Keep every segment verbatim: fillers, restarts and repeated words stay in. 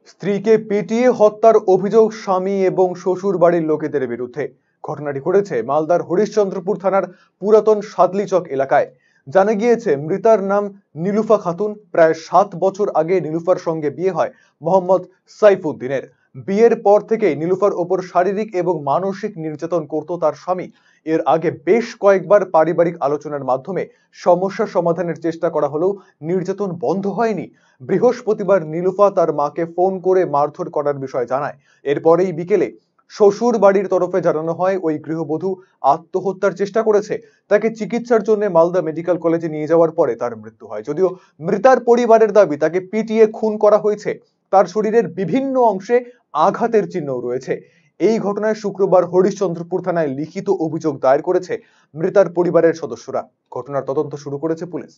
স্ত্রীকে পিটিয়ে হত্যার অভিযোগ স্বামী এবং শ্বশুর বাড়ির লোকেদের বিরুদ্ধে। ঘটনাটি ঘটেছে মালদার হরিশ্চন্দ্রপুর থানার পুরাতন সাদলিচক এলাকায়। জানা গিয়েছে মৃতার নাম নীলুফা খাতুন। প্রায় সাত বছর আগে নীলুফার সঙ্গে বিয়ে হয় মোহাম্মদ সাইফুদ্দিনের। বিয়ের পর থেকেই নীলুফার ওপর শারীরিক এবং মানসিক নির্যাতন করত তার স্বামী। এর আগে বেশ কয়েকবার পারিবারিক আলোচনার মাধ্যমে সমস্যা সমাধানের চেষ্টা করা হলেও নির্যাতন বন্ধ হয়নি। বৃহস্পতিবার নীলুফা তার মাকে ফোন করে মারধর করার বিষয় জানায়। এরপরেই বিকেলে শ্বশুর বাড়ির তরফে জানানো হয় ওই গৃহবধূ আত্মহত্যার চেষ্টা করেছে। তাকে চিকিৎসার জন্য মালদা মেডিকেল কলেজে নিয়ে যাওয়ার পরে তার মৃত্যু হয়। যদিও মৃতার পরিবারের দাবি তাকে পিটিয়ে খুন করা হয়েছে। তার শরীরের বিভিন্ন অংশে আঘাতের চিহ্ন রয়েছে। এই ঘটনায় শুক্রবার হরিশ্চন্দ্রপুর থানায় লিখিত অভিযোগ দায়ের করেছে মৃতার পরিবারের সদস্যরা। ঘটনার তদন্ত শুরু করেছে পুলিশ।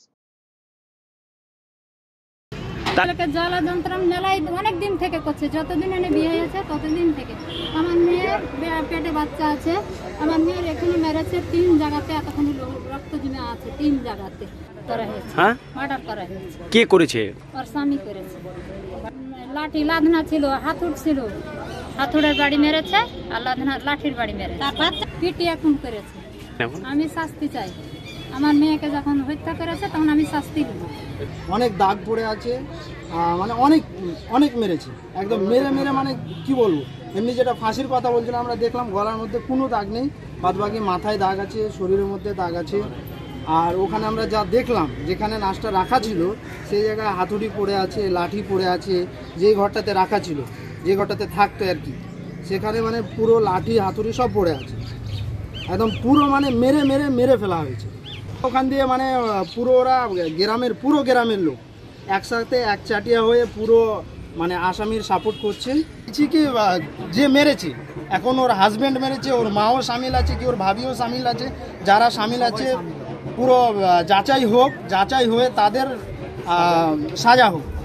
জ্বালা যন্ত্রণা মেলাই অনেক দিন থেকে করছে, যতদিন এনে বিয়ে হয়েছে ততদিন থেকে। আমার মেয়ের পেটে বাচ্চা আছে, আমার মেয়ের এখানে মেরেছে তিন জায়গাতে, এতখানি রক্ত জমে আছে তিন জায়গাতে করা হয়েছে। হ্যাঁ, মার্ডার করা হয়েছে। কে করেছে? ওর স্বামী করেছে। লাঠি লাদনা ছিল, হাতুড় ছিল, হাতুড়ের বাড়ি মেরেছে আর লাদনা লাঠির বাড়ি মেরেছে, তারপর পিটিয়ে খুন করেছে। আমি শাস্তি চাই। আমার মেয়েকে যখন হত্যা করেছে তখন আমি শাস্তি দেব। অনেক দাগ পড়ে আছে, মানে অনেক অনেক মেরেছে, একদম মেরে মেরে মানে কি বলবো। এমনি যেটা ফাঁসির কথা বলছিলাম আমরা দেখলাম গলার মধ্যে কোনো দাগ নেই, বাদ বাকি মাথায় দাগ আছে, শরীরের মধ্যে দাগ আছে। আর ওখানে আমরা যা দেখলাম যেখানে লাশটা রাখা ছিল সেই জায়গায় হাতুড়ি পড়ে আছে, লাঠি পড়ে আছে। যেই ঘরটাতে রাখা ছিল, যে ঘরটাতে থাকতো আর কি, সেখানে মানে পুরো লাঠি হাতুড়ি সব পড়ে আছে, একদম পুরো মানে মেরে মেরে মেরে ফেলা হয়েছে। ওখান দিয়ে মানে পুরো ওরা গ্রামের পুরো গ্রামের লোক একসাথে একচাটিয়া হয়ে পুরো মানে আসামির সাপোর্ট করছে। কি যে মেরেছে এখন ওর হাজব্যান্ড মেরেছে, ওর মাও সামিল আছে, কি ওর ভাবিও সামিল আছে। যারা সামিল আছে পুরো যাচাই হোক, যাচাই হয়ে তাদের সাজা হোক।